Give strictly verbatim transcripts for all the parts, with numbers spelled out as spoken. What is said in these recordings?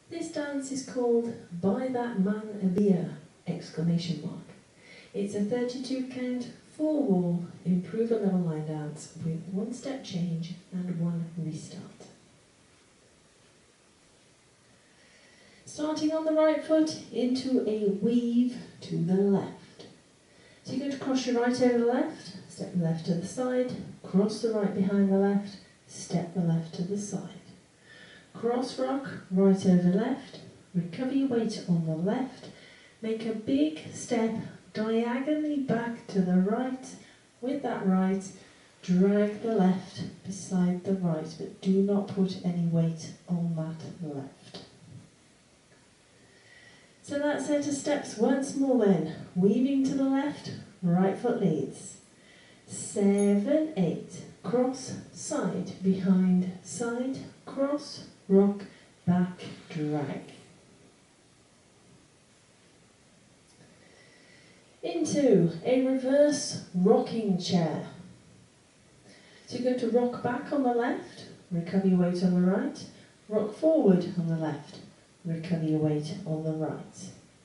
This dance is called Buy That Man a Beer! Exclamation mark. It's a thirty-two count, four wall, improver level line dance with one step change and one restart. Starting on the right foot into a weave to the left. So you're going to cross your right over the left, step the left to the side, cross the right behind the left, step the left to the side. Cross rock, right over left, recover your weight on the left, make a big step diagonally back to the right. With that right, drag the left beside the right, but do not put any weight on that left. So that set of steps once more then, weaving to the left, right foot leads. Seven, eight, cross, side, behind, side, cross, rock, back, drag. Into a reverse rocking chair. So you're going to rock back on the left, recover your weight on the right, rock forward on the left, recover your weight on the right.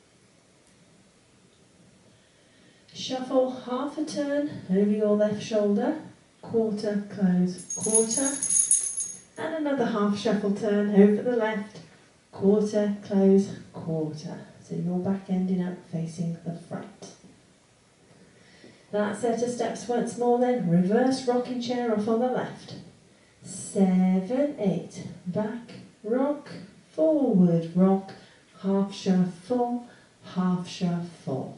Shuffle half a turn over your left shoulder, quarter, close, quarter, and another half shuffle turn over the left, quarter, close, quarter. So you're back ending up facing the front. That set of steps once more then, reverse rocking chair off on the left. Seven, eight, back, rock, forward, rock, half shuffle, half shuffle.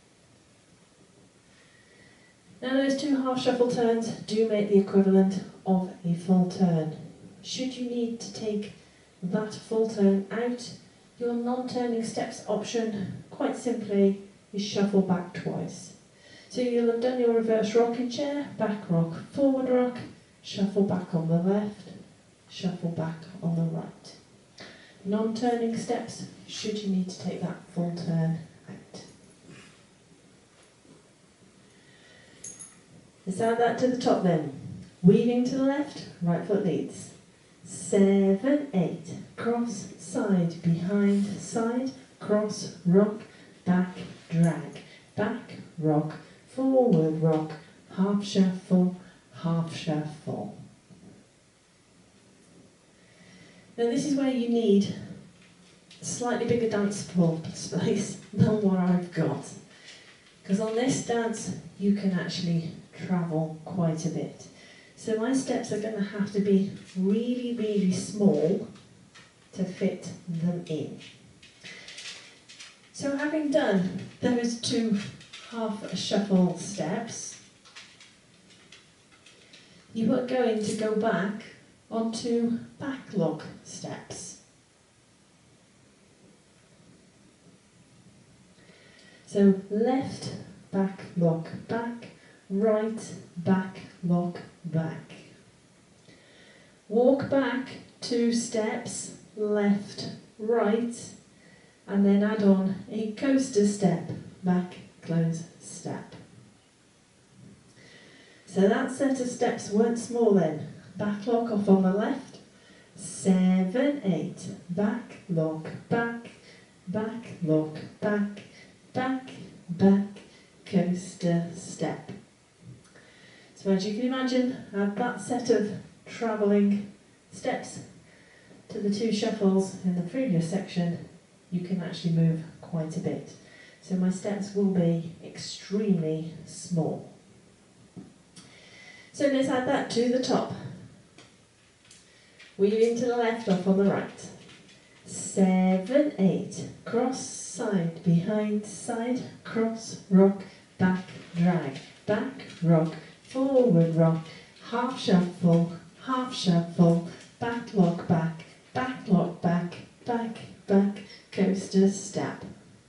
Now those two half shuffle turns do make the equivalent of a full turn. Should you need to take that full turn out, your non-turning steps option, quite simply, is shuffle back twice. So you'll have done your reverse rocking chair, back rock, forward rock, shuffle back on the left, shuffle back on the right. Non-turning steps, should you need to take that full turn out. Let's add that to the top then. Weaving to the left, right foot leads. Seven, eight, cross, side, behind, side, cross, rock, back, drag, back, rock, forward rock, half shuffle, half shuffle. Now this is where you need a slightly bigger dance floor space than what I've got. Because on this dance you can actually travel quite a bit. So my steps are going to have to be really, really small to fit them in. So having done those two half shuffle steps, you are going to go back onto back lock steps. So left back lock back, right back lock back. Walk back two steps, left, right, and then add on a coaster step, back, close, step. So that set of steps once more then. Back lock off on the left, seven, eight, back, lock, back, back, lock, back, back, back, coaster step. So as you can imagine, add that set of travelling steps to the two shuffles in the previous section, you can actually move quite a bit. So my steps will be extremely small. So let's add that to the top. Weaving to the left, off on the right. Seven, eight, cross, side, behind, side, cross, rock, back, drag, back, rock, forward rock, half shuffle, half shuffle, back lock back, back lock back, back, back, coaster step.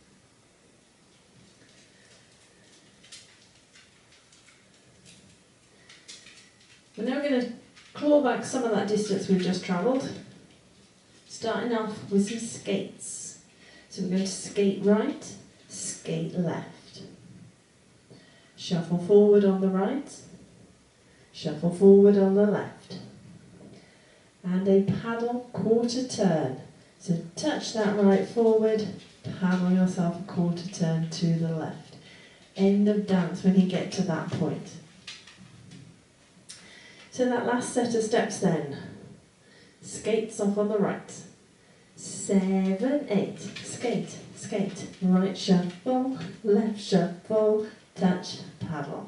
We're now going to claw back some of that distance we've just travelled, starting off with some skates. So we're going to skate right, skate left. Shuffle forward on the right, shuffle forward on the left. And a paddle quarter turn. So touch that right forward, paddle yourself a quarter turn to the left. End of dance when you get to that point. So that last set of steps then. Skates off on the right. Seven, eight, skate, skate, right shuffle, left shuffle, touch, paddle.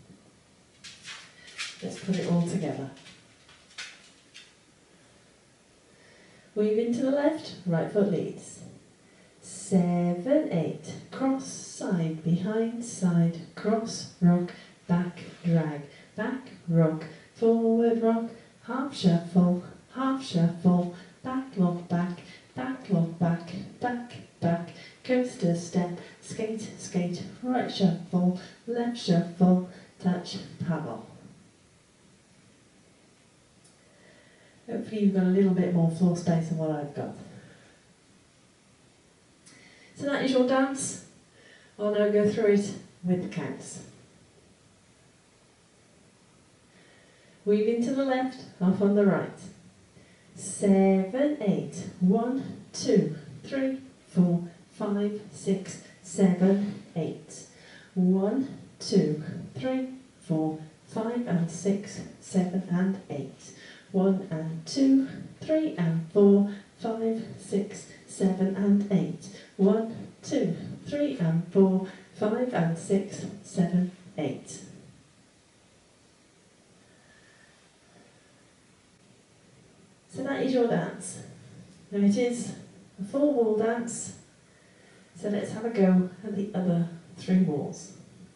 Let's put it all together. Weave into the left, right foot leads. Seven, eight, cross, side, behind, side, cross, rock, back, drag, back, rock, forward rock, half shuffle, half shuffle, back, lock, back, back, lock, back, back, back, coaster step, skate, skate, right shuffle, left shuffle, touch, paddle. Hopefully you've got a little bit more floor space than what I've got. So that is your dance. I'll now go through it with the counts. Weave into the left, off on the right. Seven, eight, one, two, three, four, five, six, seven, eight. One, two, three, four, five and six, seven and eight. One and two, three and four, five, six, seven and eight. One, two, three and four, five and six, seven, eight. So that is your dance. Now it is a full wall dance, so let's have a go at the other three walls.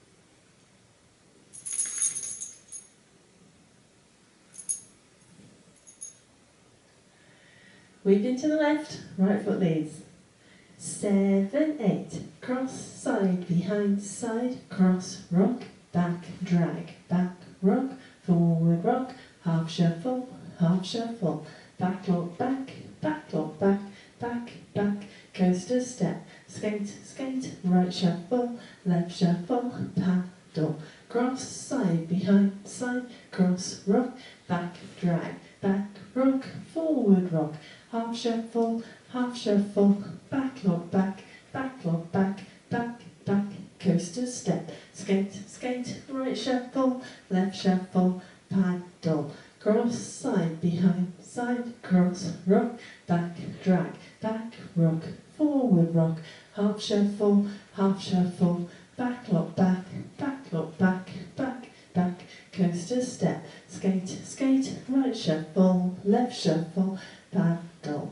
Weave into the left, right foot leads. Seven, eight, cross, side, behind, side, cross, rock, back, drag, back, rock, forward rock, half shuffle, half shuffle, back lock, back, back lock, back, back, back, coaster step, skate, skate, right shuffle, left shuffle, paddle, cross, side, behind, side, cross, rock, back, drag, back, rock, forward rock, half shuffle, half shuffle, back lock, back, back lock, back, back, back, coaster step, skate, skate, right shuffle, left shuffle, paddle, cross, side, behind, side, cross, rock, back, drag, back, rock, forward rock, half shuffle, half shuffle, back lock, back, back lock, back, back, back, coaster step, skate, skate, right shuffle, left shuffle, paddle.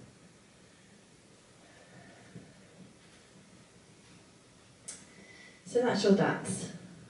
So that's your dance.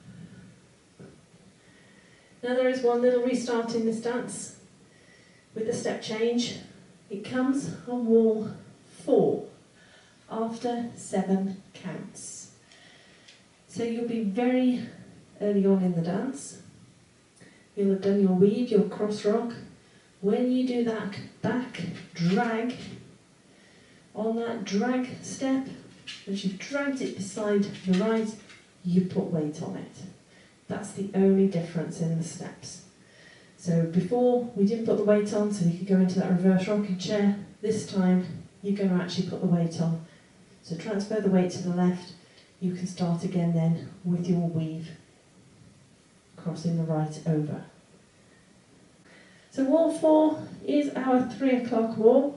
Now there is one little restart in this dance with the step change. It comes on wall four after seven counts. So you'll be very early on in the dance. You'll have done your weave, your cross rock. When you do that back drag, on that drag step, as you've dragged it beside the right, you put weight on it. That's the only difference in the steps. So before we didn't put the weight on, so you could go into that reverse rocking chair. This time you're going to actually put the weight on. So transfer the weight to the left. You can start again then with your weave, crossing the right over. So wall four is our three o'clock wall.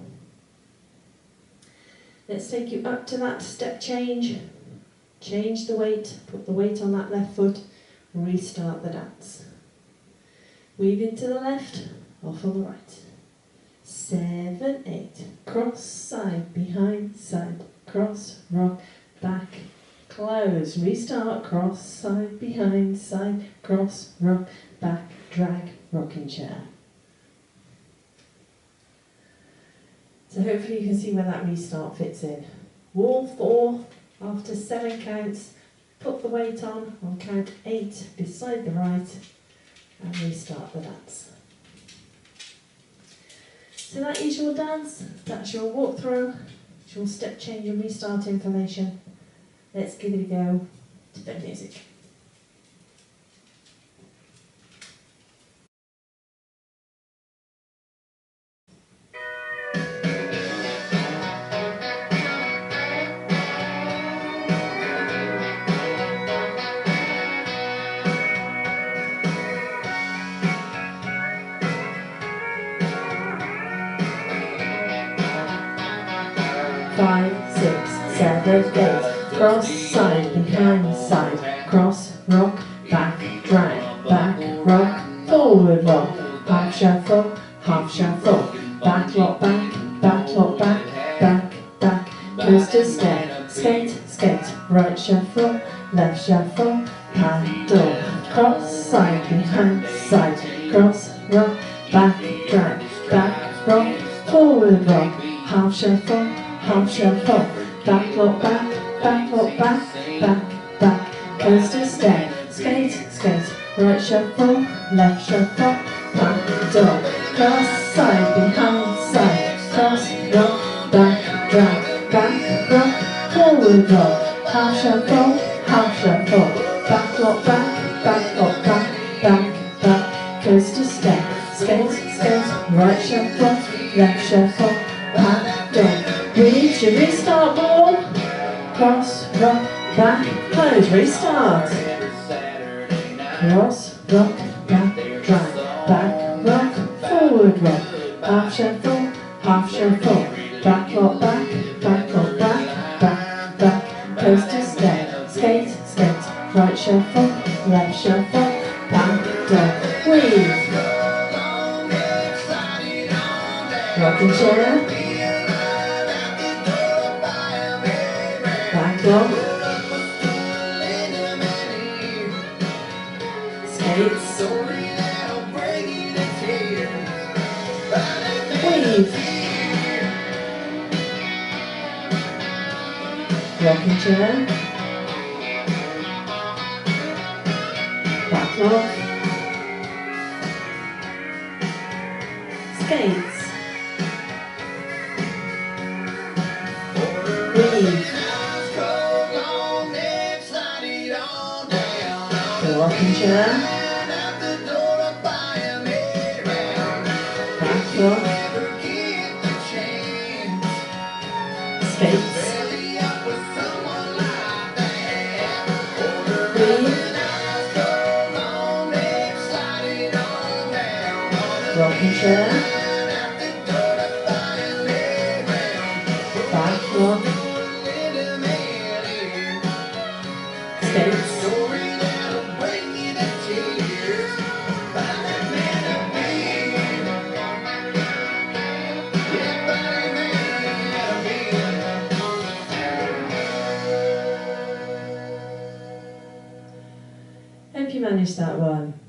Let's take you up to that step change. Change the weight, put the weight on that left foot, restart the dance. Weave into the left, off on the right. Seven, eight, cross, side, behind, side, cross, rock, back, close, restart, cross, side, behind, side, cross, rock, back, drag, rocking chair. So hopefully you can see where that restart fits in. Wall four, after seven counts, put the weight on on count eight beside the right and restart the dance. So that is your dance, that's your walkthrough, it's your step change and restart information. Let's give it a go to the music. five, six, seven, eight. Cross, side, behind, side. Cross, rock, back, drag. Back, rock, forward rock. Half shuffle, half shuffle. Back, lock, back, back, lock, back, back, back. Coaster step, skate, skate. Right shuffle, left shuffle. Paddle. Cross, side, behind, side. Cross, rock, back, drag. Back, rock, forward rock. Half shuffle, half shuffle. Back, lock, back, back, lock, back, back, back. Coaster step, skate, skate. Right shuffle, left shuffle. Paddle. Cross, side, behind, side. Cross, rock, back, drag. Back, rock, forward rock. Half shuffle, half shuffle. Back, lock, back, back, lock, back, back, back. Coaster step, skate, skate. Right shuffle, left shuffle. Paddle. Reach your restart ball. Cross, rock, back, close, restart. Cross, rock, back, drag. Back, rock, forward rock. Half shuffle, half shuffle. Back, lock, back, back, lock, back, back, back. Coaster step, skate, skate. Right shuffle, left shuffle. Paddle, weave. Rocking chair. Back lock. Skates. Weave. Rocking chair. Back lock. Skates. Weave. The rocking chair. Back lock. Skates. Weave. Rocking chair. Back lock. Skates. Hope you managed that one.